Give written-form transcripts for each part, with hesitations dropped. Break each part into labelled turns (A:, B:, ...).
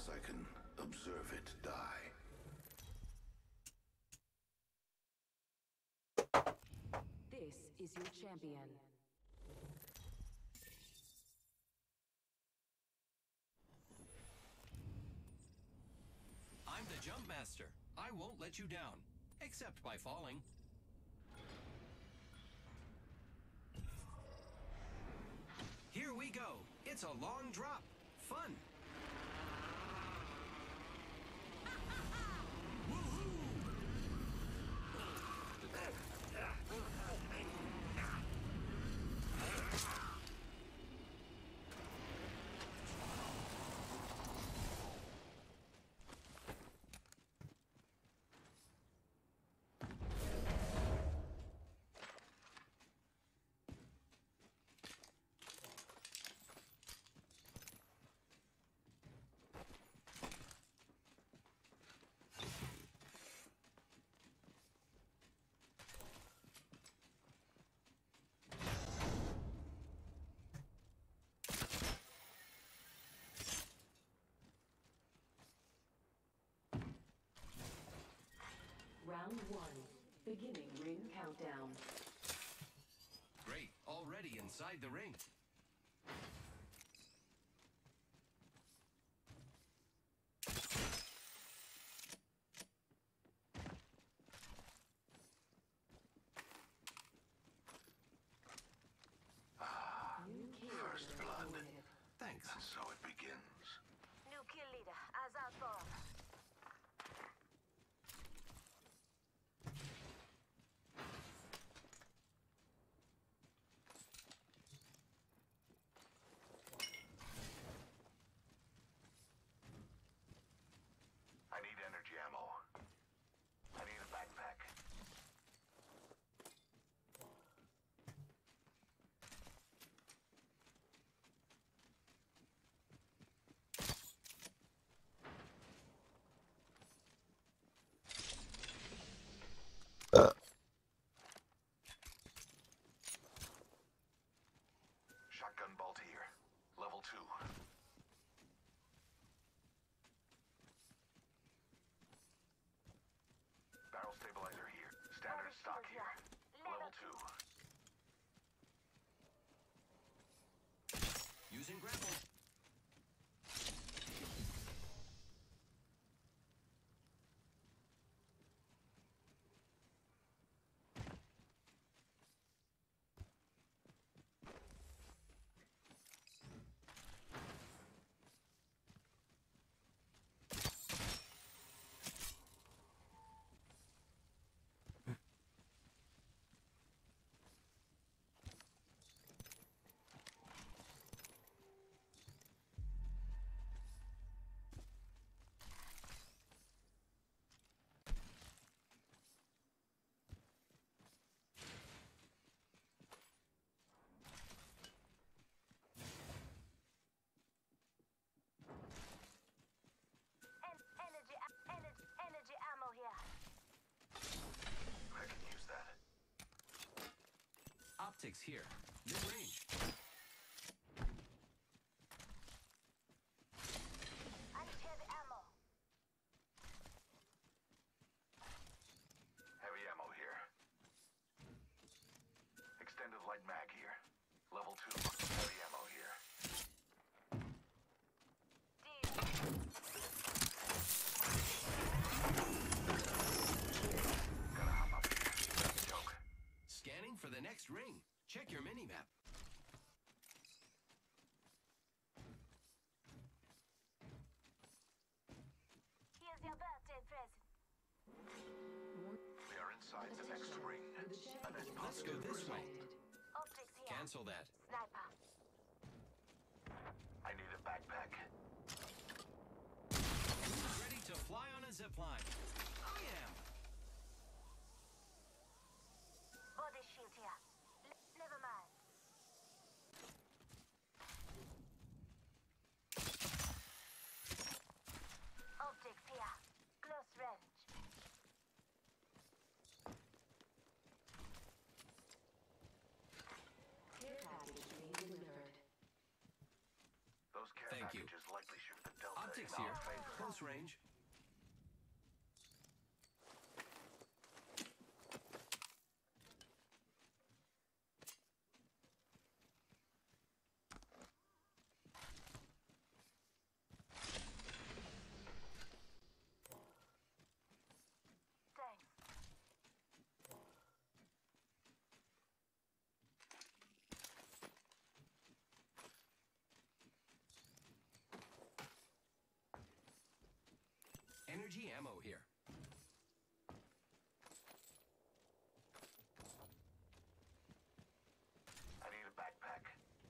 A: as I can observe it die.
B: This is your champion.
C: I'm the Jump Master. I won't let you down, except by falling. Here we go. It's a long drop. Fun.
B: Round 1. Beginning ring countdown.
C: Great. Already inside the ring.
A: First blood.
C: Thanks.
A: And so it begins.
D: New kill leader, Azathoth.
A: I need energy ammo. I need a backpack. Shotgun bolt here. Level 2. Barrel stabilizer here. Standard stock here. Level 2.
C: Using grapple.
D: Energy ammo here.
A: I can use that.
C: Optics here. Mid-range.
D: I need heavy ammo.
A: Heavy ammo here. Extended light mag here. Level 2. Heavy ammo here. Gotta hop up here. That's a joke.
C: Scanning for the next ring. Check your mini-map.
D: Here's your birthday present.
A: We are inside the next ring. A net
C: Let's go
A: positive
C: this way.
A: result.
D: Optics here.
C: Cancel that.
D: Sniper.
A: I need a backpack.
C: Who's ready to fly on a zipline? I am.
D: Body shield here. Never mind. Optics here. Close range.
B: Care package being delivered.
A: Those care
C: Thank you.
A: packages likely shoot the Delta
C: Optics here. Close range.
D: Thanks.
C: Energy ammo here.
A: I need a backpack.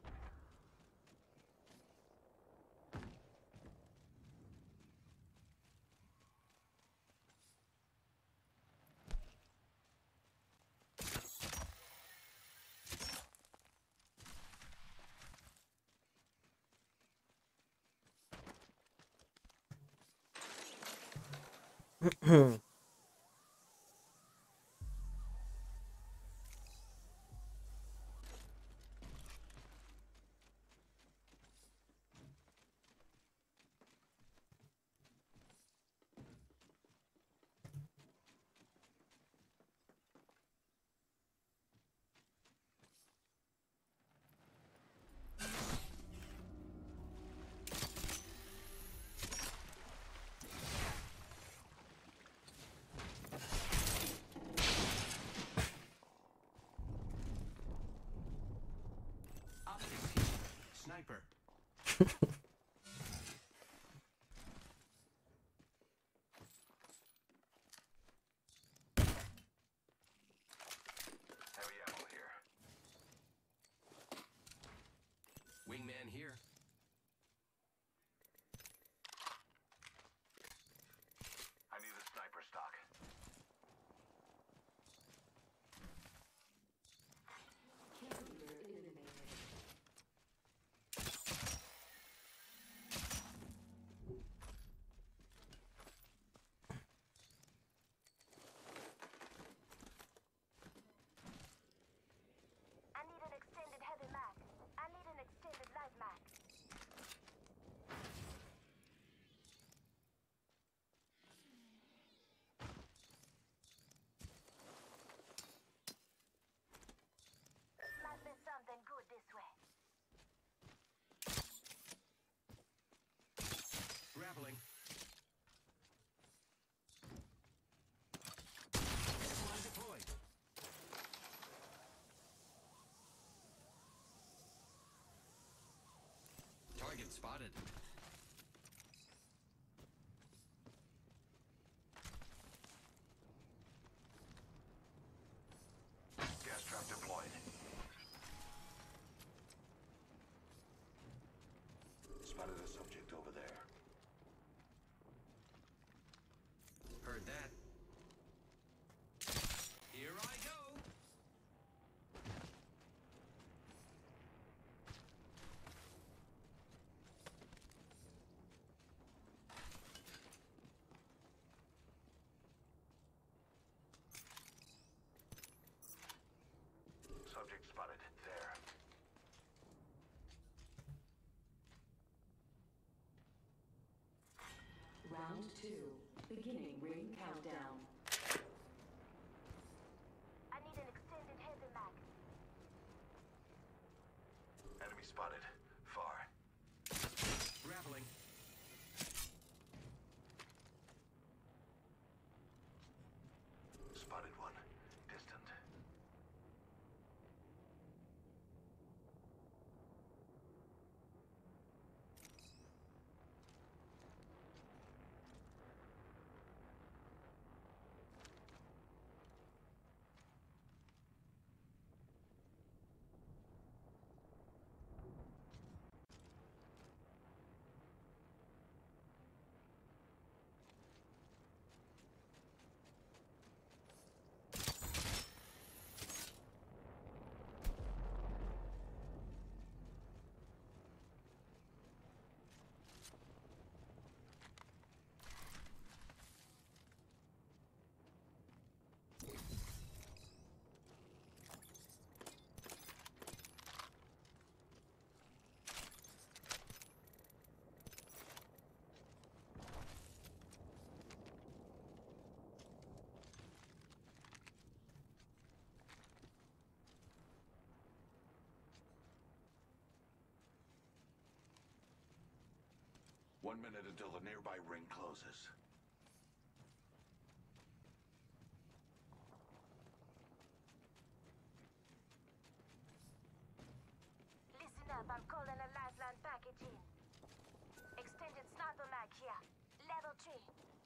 C: Optics here. Sniper.
A: Heavy ammo here.
C: Wingman here.
A: I need a sniper stock.
B: Kill leader eliminated.
D: I need an extended heavy mag. I need an extended light mag. Might be something good this way.
C: Grappling. One deployed. Target spotted.
A: Gas trap deployed. Spotted a subject over there.
C: Heard that. Here I go.
A: Subject spotted there.
B: Round 2. Beginning ring countdown.
D: I need an extended heavy mag.
A: Enemy spotted. Far.
C: Grappling.
A: Spotted one. Distant. 1 minute until the nearby ring closes.
D: Listen up, I'm calling a lifeline package in. Extended sniper mag here. Level 3.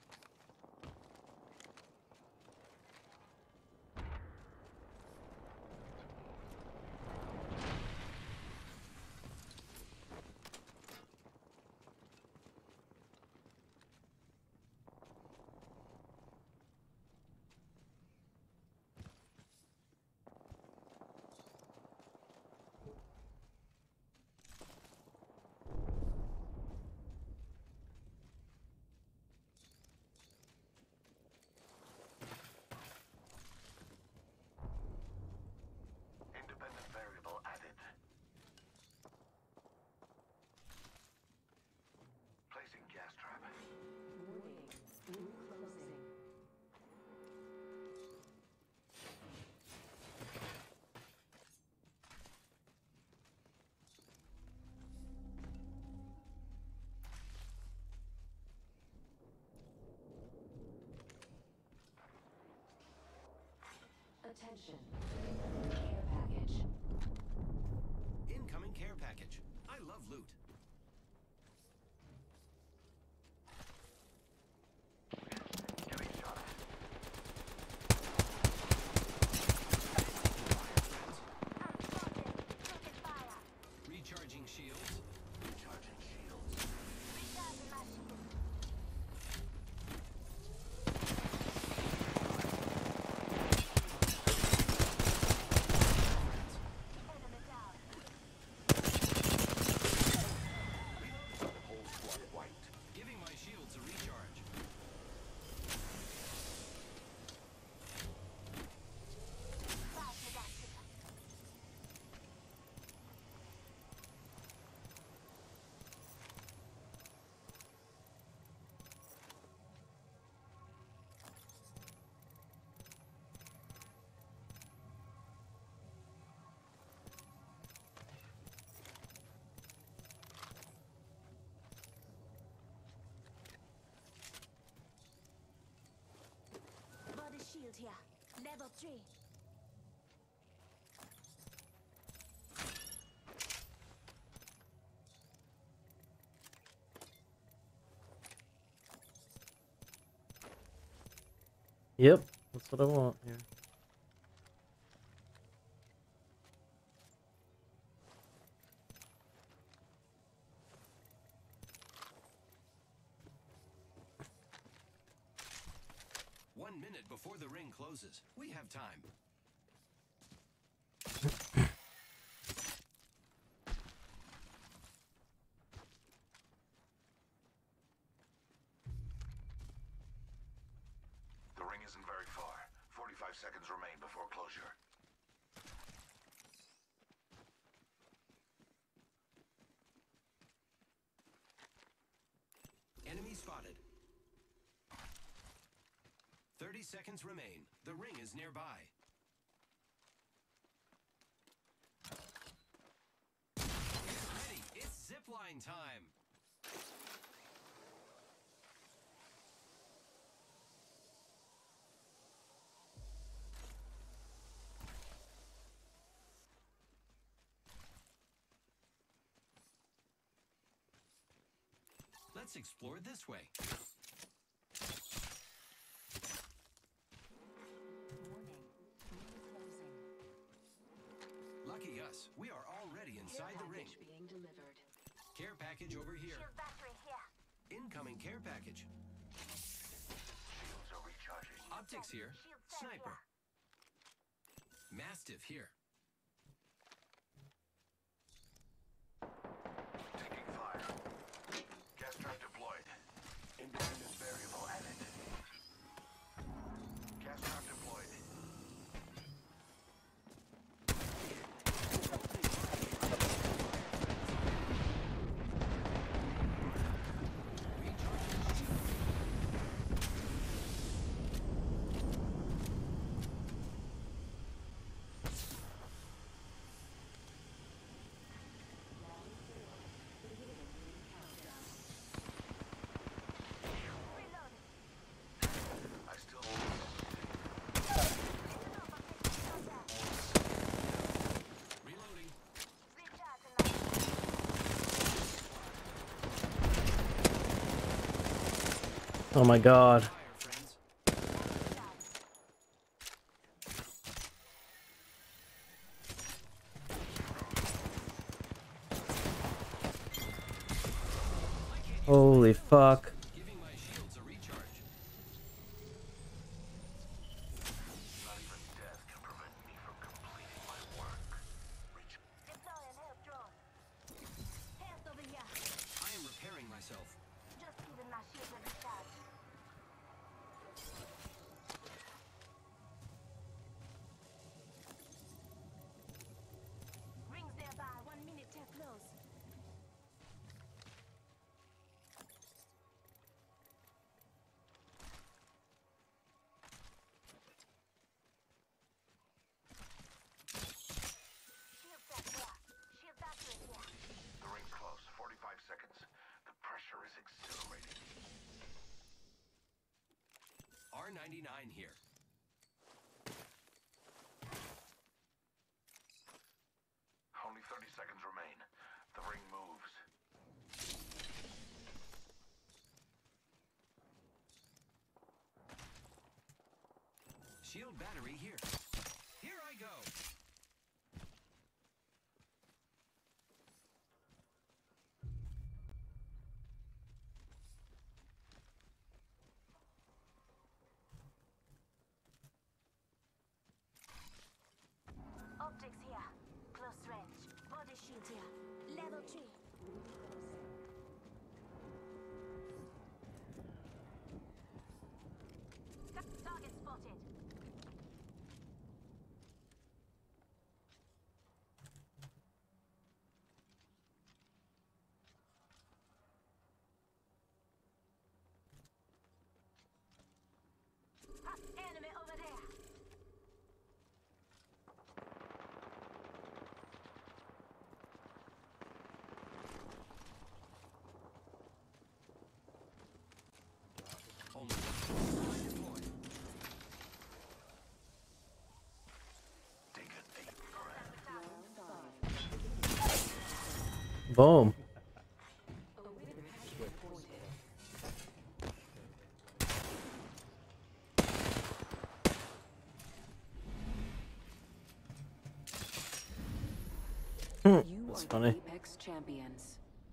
A: Independent variable added. Placing gas trap.
B: Warning. Ring closing. Attention. Care package.
C: Incoming care package. I love loot.
A: Getting shot at.
D: I'm spotted. Taking fire.
C: Recharging shields.
A: Recharging shields.
D: Recharging my shield. Enemy down.
A: Whole squad wiped.
C: Giving my shields a recharge.
D: Fast with that shit. Body shield here. Level 3.
E: Yep, that's what I want here.
C: One minute before the ring closes. We have time.
A: The ring isn't very far. 45 seconds remain before closure.
C: Enemy spotted. 30 seconds remain. The ring is nearby. Get ready. It's zipline time. Let's explore this way.
B: Warning. Ring closing.
C: Lucky us. We are already inside the ring.
B: Package being delivered.
C: Care package over here.
D: Shield battery here.
C: Incoming care package.
A: Shields are recharging.
C: Optics here.
D: Shield set
C: Sniper.
D: here.
C: Mastiff here.
A: Taking fire. Gas trap deployed. Independent variable added. Gas trap deployed.
E: Oh my god.
C: Fire, friends.
E: Holy fuck.
C: Giving my shields a recharge.
A: Not even death can prevent me from completing my work.
D: Deploying help drone. Hands over here.
C: I am repairing myself.
D: Just giving my shield a recharge. Rings nearby. 1 minute till close. Shield back there. Shield battery here.
A: The ring's close. 45 seconds. The pressure is exhilarating.
C: R99 here.
A: Only 30 seconds remain. The ring moves.
C: Shield battery here. Here I go.
D: Optics here. Close range. Body shield here. Level 3. Target spotted. Ha, enemy over there.
C: Only one deployed.
A: Take a deep breath.
E: Boom.
B: You
E: That's
B: are
E: funny.
B: the Apex champions.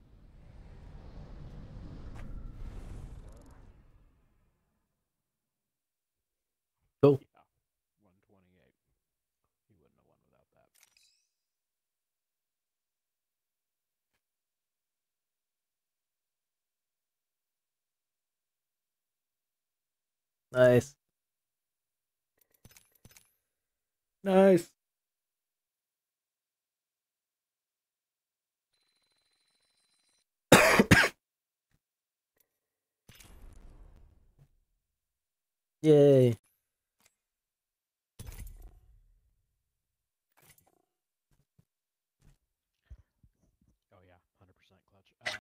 E: Cool.
F: Yeah, 128. He wouldn't have won without that.
E: Nice. Nice. Yay.
F: Oh yeah, 100% clutch.